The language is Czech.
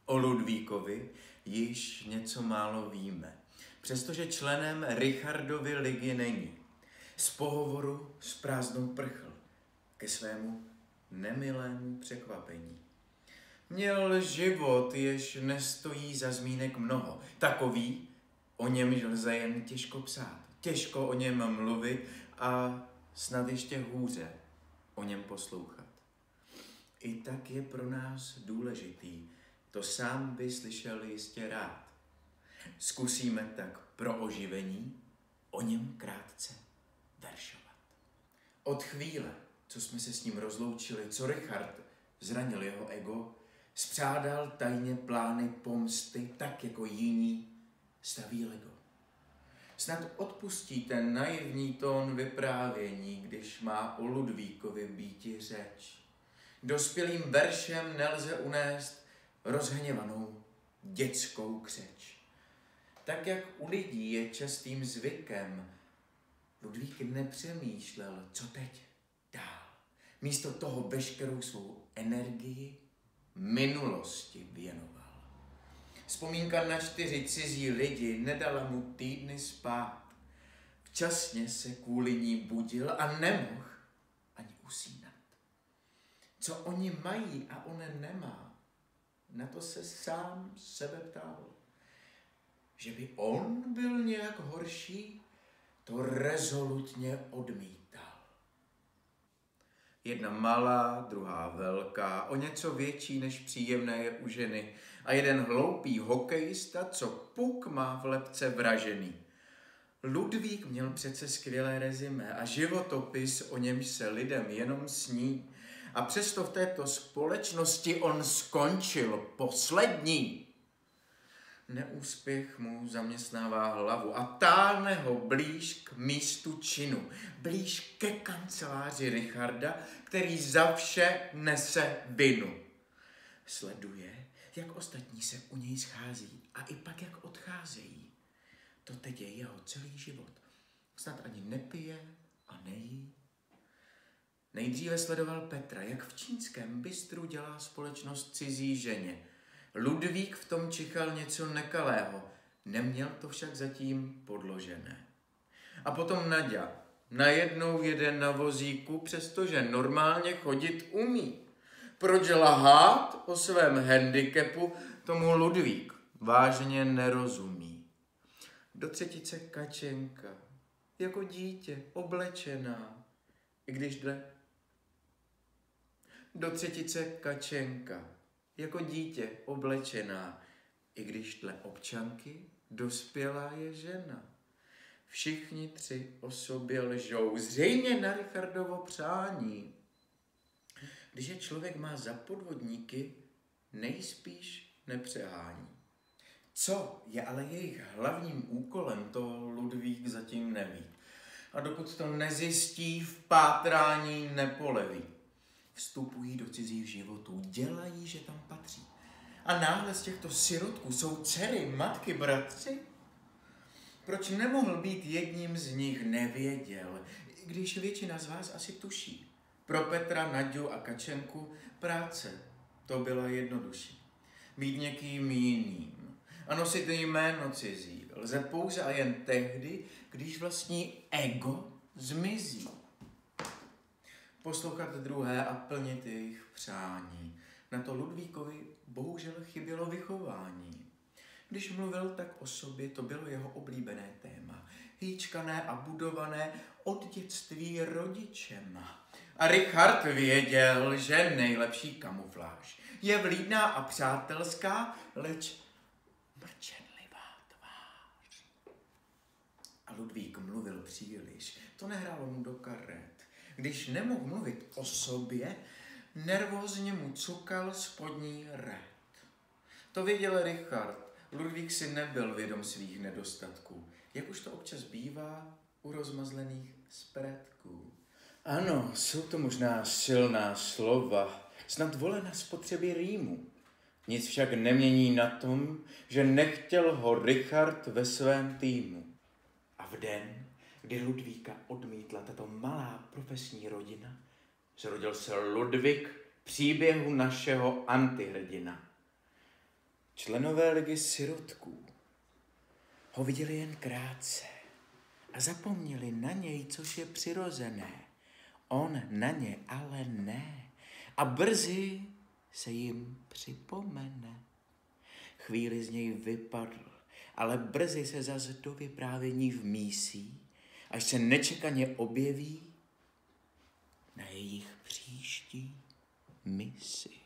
O Ludvíkovi již něco málo víme, přestože členem Richardovy ligy není. Z pohovoru s prázdnou prchl ke svému nemilému překvapení. Měl život, jež nestojí za zmínek mnoho. Takový, o němž lze jen těžko psát, těžko o něm mluvit a snad ještě hůře o něm poslouchat. I tak je pro nás důležitý, to sám by slyšel jistě rád. Zkusíme tak pro oživení o něm krátce veršovat. Od chvíle, co jsme se s ním rozloučili, co Richard zranil jeho ego, spřádal tajně plány pomsty, tak jako jiní staví lego. Snad odpustí ten naivní tón vyprávění, když má o Ludvíkovi býti řeč. Dospělým veršem nelze unést rozhněvanou dětskou křeč. Tak jak u lidí je častým zvykem, Ludvík nepřemýšlel, co teď dál. Místo toho veškerou svou energii minulosti věnoval. Vzpomínka na 4 cizí lidi nedala mu týdny spát. Včasně se kvůli ní budil a nemohl ani usínat. Co oni mají a on nemá, na to se sám sebe ptal. Že by on byl nějak horší, to rezolutně odmítal. Jedna malá, druhá velká, o něco větší než příjemné je u ženy a jeden hloupý hokejista, co puk má v lebce vražený. Ludvík měl přece skvělé rezimé a životopis, o němž se lidem jenom sní. A přesto v této společnosti on skončil poslední. Neúspěch mu zaměstnává hlavu a táhne ho blíž k místu činu, blíž ke kanceláři Richarda, který za vše nese vinu. Sleduje, jak ostatní se u něj schází a i pak, jak odcházejí. To teď je jeho celý život. Snad ani nepije a nejí. Nejdříve sledoval Petra, jak v čínském bistru dělá společnost cizí ženě. Ludvík v tom čichal něco nekalého, neměl to však zatím podložené. A potom Naďa, najednou jede na vozíku, přestože normálně chodit umí. Proč lhát o svém handicapu, tomu Ludvík vážně nerozumí. Do třetice Kačenka, jako dítě, oblečená, i když jde. Do třetice Kačenka, jako dítě oblečená, i když dle občanky dospělá je žena. Všichni 3 o sobě lžou, zřejmě na Richardovo přání. Když je člověk má za podvodníky, nejspíš nepřehání. Co je ale jejich hlavním úkolem, to Ludvík zatím neví. A dokud to nezjistí, v pátrání nepoleví. Vstupují do cizích životů, dělají, že tam patří. A náhle z těchto sirotků jsou dcery, matky, bratři? Proč nemohl být jedním z nich, nevěděl, když většina z vás asi tuší. Pro Petra, Naďu a Kačenku práce to byla jednodušší. Být někým jiným a nosit jméno cizí lze pouze a jen tehdy, když vlastní ego zmizí. Poslouchat druhé a plnit jejich přání. Na to Ludvíkovi bohužel chybělo vychování. Když mluvil tak o sobě, to bylo jeho oblíbené téma. Hýčkané a budované od dětství rodičema. A Richard věděl, že nejlepší kamufláž je vlídná a přátelská, leč mlčenlivá tvář. A Ludvík mluvil příliš, to nehrálo mu do karet. Když nemohl mluvit o sobě, nervózně mu cukal spodní red. To věděl Richard. Ludvík si nebyl vědom svých nedostatků, jak už to občas bývá u rozmazlených spredků. Ano, jsou to možná silná slova, snad volena spotřeby rýmu. Nic však nemění na tom, že nechtěl ho Richard ve svém týmu. A v den, kdy Ludvíka odmítla tato malá profesní rodina, zrodil se Ludvík příběhu našeho antihrdina. Členové ligy sirotků ho viděli jen krátce a zapomněli na něj, což je přirozené. On na ně ale ne a brzy se jim připomene. Chvíli z něj vypadl, ale brzy se zas do vyprávění vmísí, až se nečekaně objeví na jejich příští misi.